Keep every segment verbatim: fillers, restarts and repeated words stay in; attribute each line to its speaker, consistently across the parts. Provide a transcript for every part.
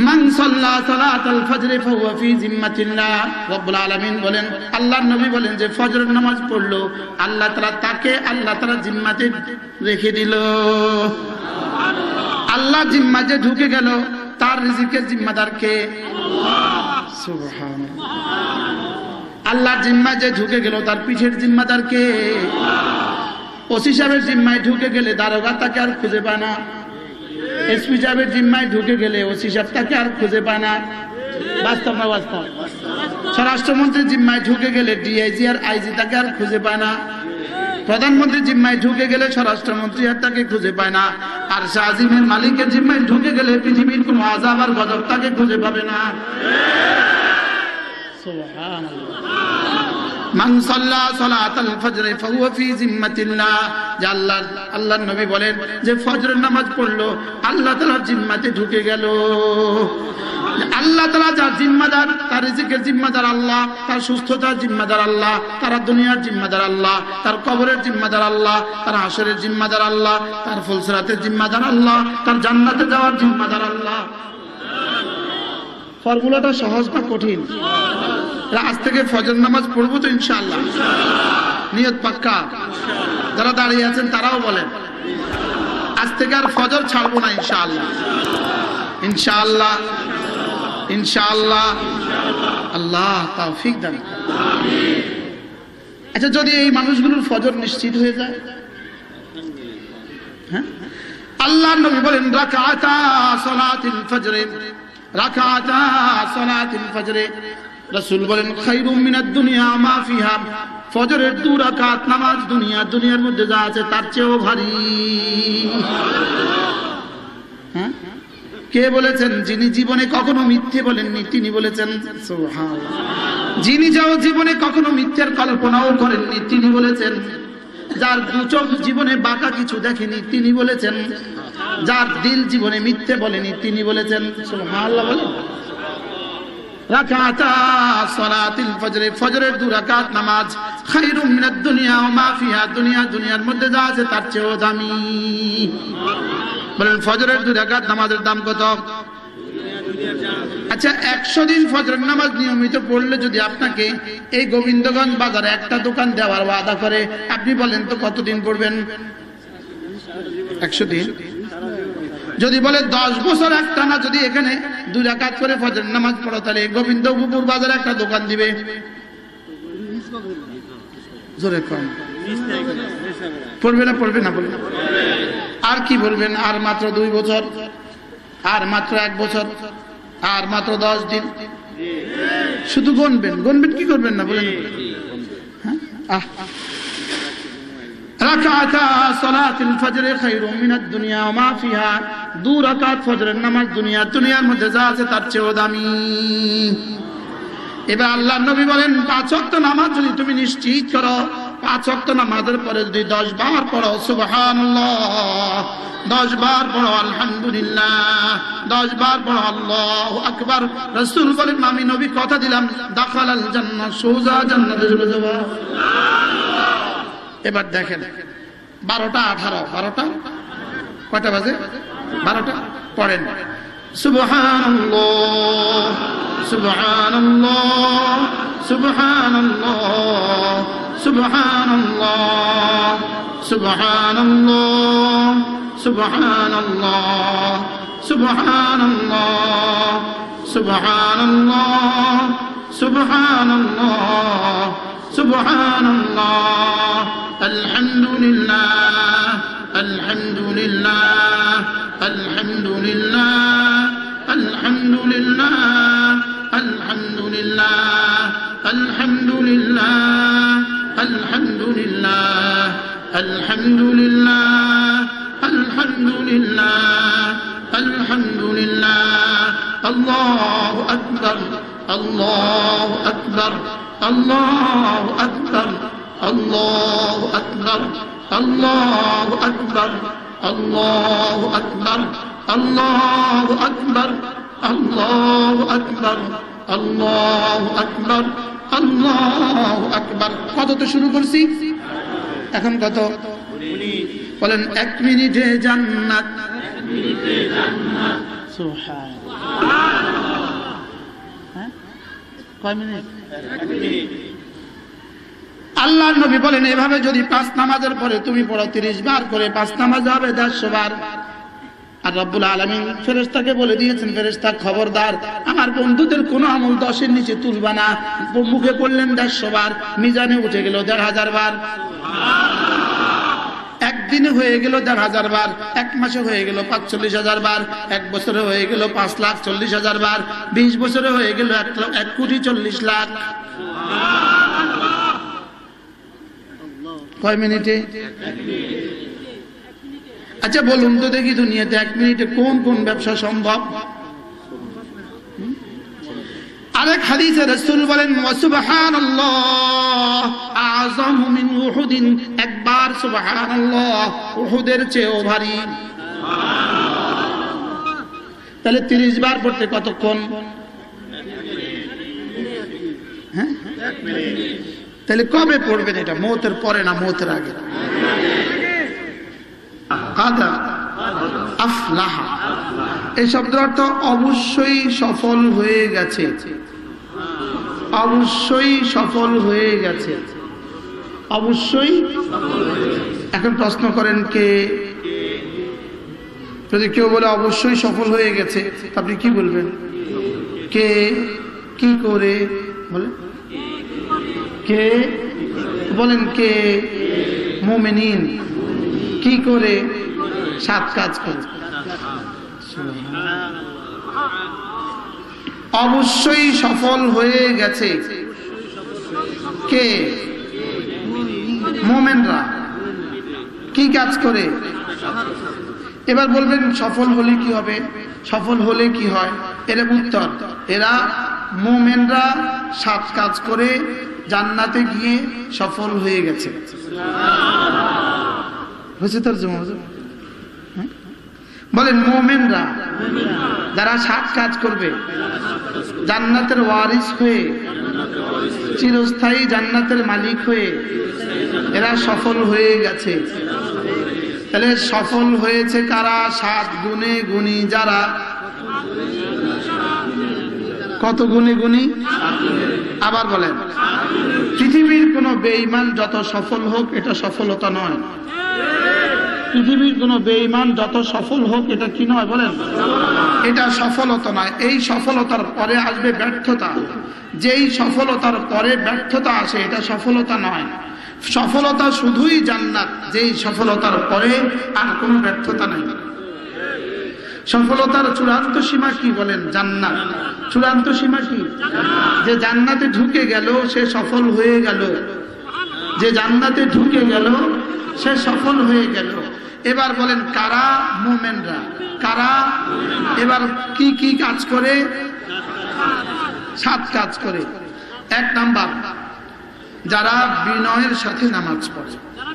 Speaker 1: মান সাল্লা সালাতাল ফজর ফাহুয়া ফি জিম্মাতিল্লাহ। রব্বুল আলামিন বলেন, আল্লাহর নবী বলেন যে ফজরের নামাজ পড়লো আল্লাহ তাআলা তাকে আল্লাহ তাআলা জিম্মাতে রেখে দিল। আল্লাহ জিম্মাতে ঢুকে গেল, তার রিজিকের জিম্মাদার কে? আল্লাহ। সুবহানাল্লাহ। আল্লাহর জিম্মায় যে ঢুকে গেল তার পিঠের জিম্মাদার কে? আল্লাহ। ওসি সাহেবের জিম্মায় ঢুকে গেলে দারোগা তাকে আর খুঁজে পায় না। এসপি সাহেবের জিম্মায় ঢুকে গেলে ওসি সাহেব তাকে আর খুঁজে পায় না। বাস্তব না বাস্তব? স্বরাষ্ট্রমন্ত্রীর জিম্মায় ঢুকে গেলে ডিআইজি আর আইজি তাকে আর খুঁজে পায় না। প্রধানমন্ত্রীর জিম্মায় ঢুকে গেলে স্বরাষ্ট্রমন্ত্রী আর তাকে খুঁজে পায় না। আর শাহজিমের মালিকের জিম্মায় ঢুকে গেলে পৃথিবীর কোন আযাব আর গজব তাকে খুঁজে পাবে না। সুবহানাল্লাহ। মান সাল্লা সালাতাল ফজর ফাহুয়া ফি জিম্মাতিল্লাহ। যে আল্লাহ আল্লাহর নবী বলেন যে ফজরের নামাজ পড়লো আল্লাহ তাআলার জিম্মাতে ঢুকে গেল। আল্লাহ তাআলা যার জিম্মাদার, তার রিজিকের জিম্মাদার আল্লাহ, তার সুস্থতার জিম্মাদার আল্লাহ, তার দুনিয়ার জিম্মাদার আল্লাহ, তার কবরের জিম্মাদার আল্লাহ, তার হাসরের জিম্মাদার আল্লাহ, তার ফুলসিরাতের জিম্মাদার আল্লাহ, তার জান্নাতে যাওয়ার জিম্মাদার আল্লাহ। ফর্মুলাটা সহজ না কঠিন? আজ থেকে ফজর নামাজ পড়বো তো ইনশাআল্লাহ? নিয়ত পাক্কা? যারা দাঁড়িয়ে আছেন তারাও বলেন আজ থেকে আর ফজর ছাড়বো না ইনশাআল্লাহ। ইনশাআল্লাহ ইনশাআল্লাহ। আল্লাহ তৌফিক দান। আচ্ছা, যদি এই মানুষগুলোর ফজর নিশ্চিত হয়ে যায়, হ্যাঁ, আল্লাহর নবী বলেন রাকাতা সালাতিল ফজর, রাকাতা সালাতিল ফজর, রাসূল বলেন খায়রুম মিনাদ দুনিয়া মা ফিহা। ফজরের দু রাকাত নামাজ দুনিয়া দুনিয়ার মধ্যে যা আছে তার চেয়েও ভারী। হ্যাঁ, কে বলেছেন? যিনি জীবনে কখনো মিথ্যে বলেননি তিনি বলেছেন সুবহানাল্লাহ। যিনি যাও জীবনে কখনো মিথ্যার কল্পনাও করেননি তিনি বলেছেন। যার দু চোখ জীবনে বাঁকা কিছু দেখেনি তিনি বলেছেন। যার দিল জীবনে মিথ্যে বলেনি তিনি বলেছেন সুবহানাল্লাহ। বলেন রাকাতা সালাতিল ফজর, ফজরের দু রাকাত নামাজ খায়রুম মিনাদ দুনিয়া ওয়া মা ফিহা, দুনিয়া দুনিয়ার মধ্যে যা আছে তার চেয়েও দামি। বলেন ফজরের দু রাকাত নামাজের দাম কত? আচ্ছা, একশো দিন ফজরের নামাজ নিয়মিত পড়লে যদি আপনাকে এই গোবিন্দগঞ্জ বাজারে একটা দোকান দেওয়ার ওয়াদা করে, আপনি বলেন তো কতদিন পড়বেন? একশো দিন। যদি বলে দশ বছর একটানা যদি এখানে দুই রাকাত করে ফজরের নামাজ পড়ো, তাহলে গোবিন্দপুর বাজারে একটা দোকান দিবে। জোরে কম পড়বে না? পড়বে না? বলবে আর কি বলবেন? আর মাত্র দুই বছর, আর মাত্র এক বছর, আর মাত্র দশ দিন। শুধু গণবেন। গণবেন কি করবেন না? বলেন আহ রাকাতা সালাতুল ফজর খায়রুম মিনাদ দুনিয়া ওয়া মা ফিহা, দু রাকাত ফজরের নামাজ দুনিয়া দুনিয়ার মধ্যে যা আছে তার চেয়েও দামি। এবার আল্লাহর নবী বলেন পাঁচ ওয়াক্ত নামাজ যদি তুমি নিশ্চিত করো, পাঁচ ওয়াক্ত নামাজের পরে যদি দশ বার পড়ো সুবহানাল্লাহ, দশ বার পড়ো আলহামদুলিল্লাহ, দশ বার পড়ো আল্লাহু আকবার, রাসূল বলেন আমি নবী কথা দিলাম দাখালাল জান্নাহ, সোজা জান্নাতে চলে যাবে। এবার দেখেন বারোটা আঠারো, বারোটা কয়টা বাজে? বারোটা। পড়েন সুবহানাল্লাহ সুবহানাল্লাহ সুবহানাল্লাহ সুবহানাল্লাহ সুবহানাল্লাহ সুবহানাল্লাহ সুবহানাল্লাহ সুবহানাল্লাহ সুবহানাল্লাহ সুবহানাল্লাহ আলহামদুলিল্লাহ আলহামদুলিল্লাহ আলহামদুলিল্লাহ আলহামদুলিল্লাহ আলহামদুলিল্লাহ আলহামদুলিল্লাহ আলহামদুলিল্লাহ আলহামদুলিল্লাহ আলহামদুলিল্লাহ আলহামদুলিল্লাহ আল্লাহু আকবার আল্লাহু আকবার আল্লাহু আকবার আল্লাহু আকবার আল্লাহু আকবার আল্লাহু আকবার আল্লাহু আকবার আল্লাহু আকবার আল্লাহু আকবার আল্লাহু আকবার। কত তো শুরু করছি, এখন কত? বলেন এক মিনিটে জান্নাত, সুবহানাল্লাহ। কয় মিনিট? আল্লাহ নবী বলেন এভাবে যদি পাঁচ নামাজের পরে তুমি পড়ো তিরিশ বার করে, পাঁচ নামাজ হবে দেড়শো বার। আর রব্বুল আলামিন ফেরেশতাকে বলে দিয়েছেন, ফেরেশতা খবরদার আমার বন্ধুদের কোনো আমল দশের নিচে তুলবা না। মুখে পড়লেন দেড়শো বার, মিজানে উঠে গেল দেড় হাজার বার, একদিনে হয়ে গেল দেড় হাজার বার, এক মাসে হয়ে গেল পাঁচচল্লিশ হাজার বার, এক বছরে হয়ে গেল পাঁচ লাখ চল্লিশ হাজার বার, বিশ বছরে হয়ে গেল এক এক কোটি চল্লিশ লাখ। কয় মিনিটে? আচ্ছা বলুন তো দেখি দুনিয়াতে এক মিনিটে কোন কোন ব্যবসা সম্ভব? আরেক হাদিসে রাসূল বলেন সুবহানাল্লাহ আযমু মিন উহুদিন, একবার সুবহানাল্লাহ উহুদের চেয়েও ভারী। তাহলে তিরিশ বার পড়তে কতক্ষণ? হ্যাঁ, তাহলে কবে পড়বেন এটা? মওতের পরে না মওতের আগে? কাদা আফলাহা এই শব্দের অর্থ অবশ্যই সফল হয়ে গেছে, অবশ্যই সফল হয়ে গেছে, অবশ্যই। এখন প্রশ্ন করেন কে? যদি কেউ বলে অবশ্যই সফল হয়ে গেছে আপনি কি বলবেন? কে, কি করে বলে? কে বলেন? কে? মুমিনিন। কি করে? সাত কাজ করে। অবশ্যই সফল হয়ে গেছে কে? মুমিনরা। কি কাজ করে? এবার বলবেন সফল হলে কি হবে? সফল হলে কি হয়? এর উত্তর, এরা মুমিনরা সাত কাজ করে জান্নাতে গিয়ে সফল হয়ে গেছে। হয়েছে তার জমা? বলেন মুমিনরা যারা সাত কাজ করবে জান্নাতের ওয়ারিস হয়ে, চিরস্থায়ী জান্নাতের মালিক হয়ে এরা সফল হয়ে গেছে। তাহলে সফল হয়েছে কারা? সাত গুণে গুণী যারা। কত গুণে গুণী? আবার বলেন, পৃথিবীর কোন বেঈমান যত সফল হোক এটা সফলতা নয়। পৃথিবীর কোন বেঈমান যত সফল হোক এটা কি নয়? বলেন, এটা সফলতা নয়। এই সফলতার পরে আসবে ব্যর্থতা। যেই সফলতার পরে ব্যর্থতা আসে এটা সফলতা নয়। সফলতা শুধুই জান্নাত, যেই সফলতার পরে আর কোনো ব্যর্থতা নেই। সফলতার চূড়ান্ত সীমা কি? বলেন, জান্নাত। চূড়ান্ত সীমা কি? যে জান্নাতে ঢুকে গেল সে সফল হয়ে গেল, যে জান্নাতে ঢুকে গেল সে সফল হয়ে গেল। এবার বলেন কারা? মুমিনরা। কারা? এবার কি কি কাজ করে? সাত কাজ করে। এক নাম্বার, যারা বিনয়ের সাথে নামাজ পড়ে,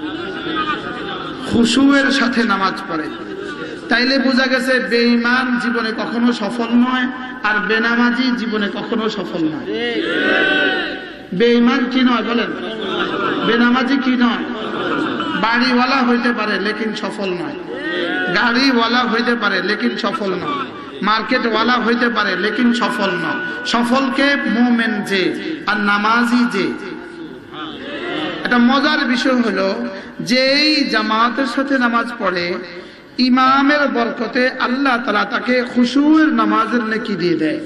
Speaker 1: খুশুয়ের সাথে নামাজ পড়ে। তাইলে বোঝা গেছে বেঈমান জীবনে কখনো সফল নয়, আর বেনামাজি জীবনে কখনো সফল নয়। বেঈমান কি নয়? বলেন, বেনামাজি কি নয়? বাড়িওয়ালা হইতে পারে লেকিন সফল নয়, গাড়িওয়ালা হইতে পারে লেকিন সফল নয়, মার্কেটওয়ালা হইতে পারে লেকিন সফল নয়। সফলকে মুমিন যে আর নামাজি যে। একটা মজার বিষয় হলো, যেই জামাতের সাথে নামাজ পড়ে ইমামের বরকতে আল্লাহ তাআলা তাকে খুশুয়ের নামাজের নেকি দিয়ে দেয়।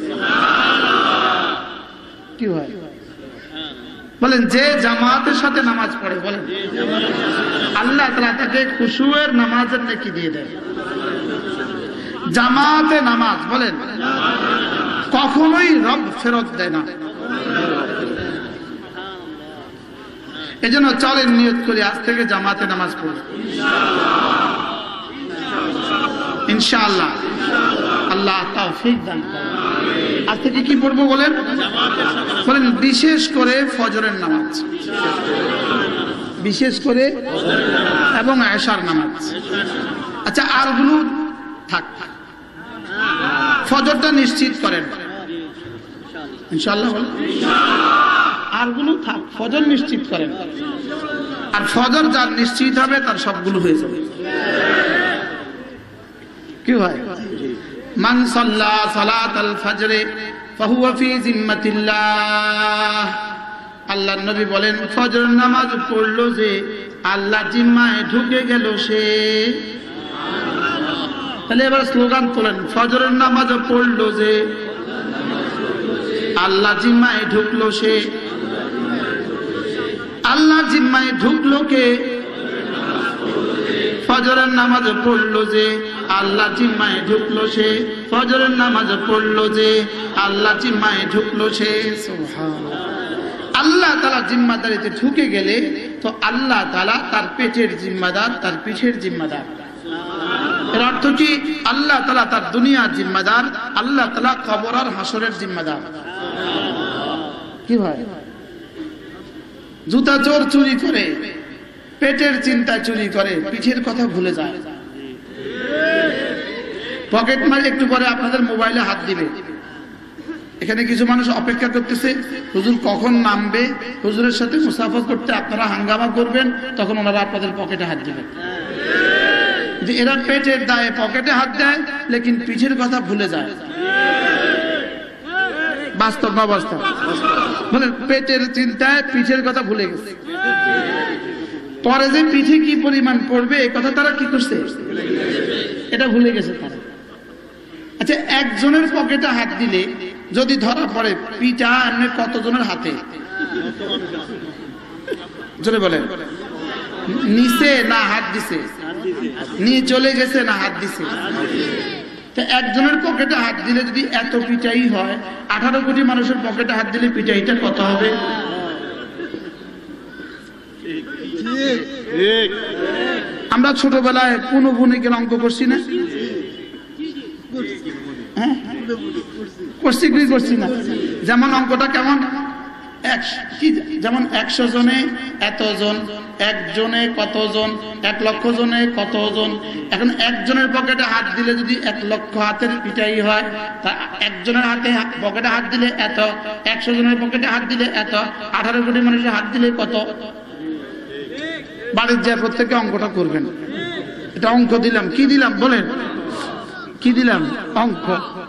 Speaker 1: কি হয়? বলেন, যে জামাতের সাথে নামাজ পড়ে, বলেন আল্লাহ তাআলা তাকে খুশুয়ের নামাজের নেকি দিয়ে দেয়। জামাতে নামাজ, বলেন, কখনোই রব ফেরত দেয় না। এজন্য চলেন নিয়ত করি আজ থেকে জামাতে নামাজ পড়ব ইনশাআল্লাহ। আল্লাহ তৌফিক দান করুন। আজ থেকে কি পড়বো বলেন? বলেন, বিশেষ করে ফজরের নামাজ, বিশেষ করে, এবং এশার নামাজ। আচ্ছা, আরগুলো থাক, ফজরটা নিশ্চিত করেন ইনশাআল্লাহ। বলেন, আরগুলো থাক, ফজর নিশ্চিত করেন। আর ফজর যার নিশ্চিত হবে তার সবগুলো হয়ে যাবে। কি হয়? মান সাল্লা সালাতাল ফজরে ফাহুয়া ফি জিম্মাতিল্লাহ। আল্লাহর নবী বলেন ফজর নামাজ পড়লো যে আল্লাহর জিম্মায় ঢুকে গেল সে। তাহলে এবার স্লোগান তোলেন, ফজরের নামাজ পড়লো যে আল্লাহ জিম্মায় ঢুকলো সে। আল্লাহ জিম্মায় ঢুকলো কে? ফজরের নামাজ পড়লো যে আল্লাহ জিম্মায় ঢুকলো সে। ফজরের নামাজ পড়লো যে আল্লাহ জিম্মায় ঢুকলো সে। সুবহানাল্লাহ। আল্লাহ তাআলা জিম্মাদারিতে ঢুকে গেলে তো আল্লাহ তাআলা তার পেটের জিম্মাদার, তার পিঠের জিম্মাদার। এর অর্থ কি? আল্লাহ তাআলা তার দুনিয়ার জিম্মাদার, আল্লাহ তাআলা কবর আর হাসরের জিম্মাদার। কি ভাই? জুতা চোর চুরি করে, পেটের চিন্তা চুরি করে, পিঠের কথা ভুলে যায়। পকেট মার একটু পরে আপনাদের মোবাইলে হাত দিবে। এখানে কিছু মানুষ অপেক্ষা করতেছে হুজুর কখন নামবে, হুজুরের সাথে মুসাফা করতে আপনারা হাঙ্গামা করবেন, তখন ওনারা আপনাদের পকেটে হাত দিবেন। যে এরা পেটের দায়ে পকেটে হাত দেয়, লেকিন পিঠের কথা ভুলে যায়। বাস্তব না বাস্তব? মানে পেটের চিন্তায় পিঠের কথা ভুলে গেছে। পরে যে পিঠে কি পরিমাণ পড়বে এই কথা তারা কি করছে, এটা ভুলে গেছে তারা। আচ্ছা, একজনের পকেটে হাত দিলে যদি ধরা পড়ে পিঠা এমনি কতজনের হাতে? জোরে বলেন। নিচে না হাত দিছে? নিয়ে চলে গেছে না হাত দিছে? একজনের পকেটে হাত দিলে যদি এত পিটাই হয়, আঠারো কোটি মানুষের পকেটে হাত দিলে পিটাইটা কত হবে? আমরা ছোটবেলায় পুনঃ ভূমিকের অঙ্ক করছি না? হ্যাঁ করছি কি করছি না? যেমন অঙ্কটা কেমন, যেমন একশো জনে এতজন, একজনে কতজন, এক লক্ষ জনে কতজন। এখন একজনের পকেটে হাত দিলে যদি এক লক্ষ হাতের পিটাই হয়, তা একজনের হাতে পকেটে হাত দিলে এত, একশো জনের পকেটে হাত দিলে এত, আঠারো কোটি মানুষের হাত দিলে কত? বাড়ির যা প্রত্যেকে অঙ্কটা করবেন। এটা অঙ্ক দিলাম, কি দিলাম বলেন? কি দিলাম? অঙ্ক।